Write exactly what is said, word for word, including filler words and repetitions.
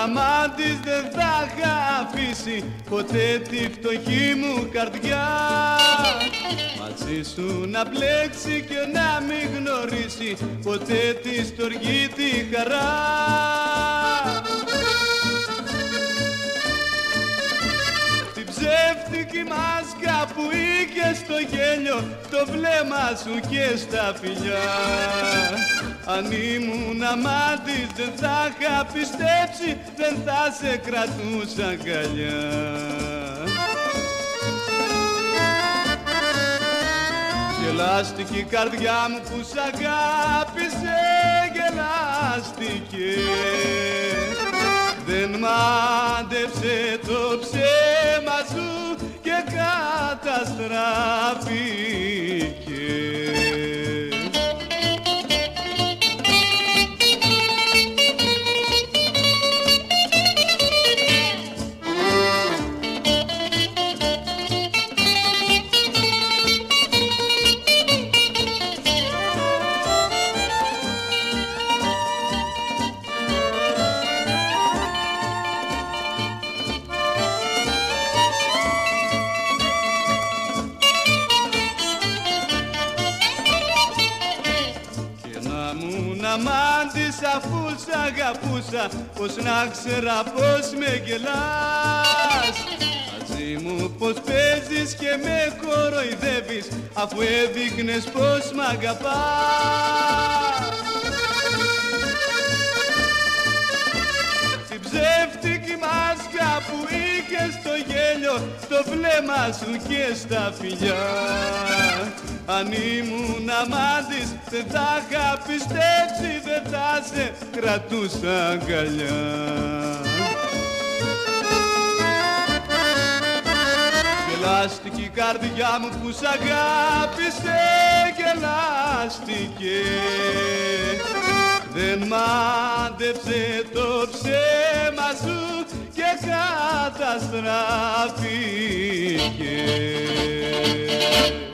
αμάν της δεν θα είχα αφήσει ποτέ τη φτωχή μου καρδιά. Μαζί σου να μπλέξει και να μην γνωρίσει ποτέ τη στοργή τη χαρά. Την ψεύτικη μάσκα που είχε στο γέλιο, το βλέμμα σου και στα φιλιά. Αν ήμουν αμάντης δεν θα είχα πιστέψει, δεν θα σε κρατούσα αγκαλιά. Γελάστηκε η καρδιά μου που σ' αγάπησε, γελάστηκε. Δεν μάντεψε το ψέμα σου και καταστράφηκε. Αμάντης αφού σ' αγαπούσα, πως να ξέρα πως με γελάς. Μαζί μου πως παίζεις και με κοροϊδεύεις, αφού έδειχνες πως μ' αγαπάς. Την ψεύτικη μάσκα που είχες στο γέλιο, στο βλέμμα σου και στα φιλιά. Αν ήμουν αμάντης δεν θα είχα πιστέψει, δεν θα σε κρατούσα αγκαλιά. Γελάστηκε η καρδιά μου που σ' αγάπησε, γελάστηκε. Δεν μάντεψε το ψέμα σου και καταστράφηκε.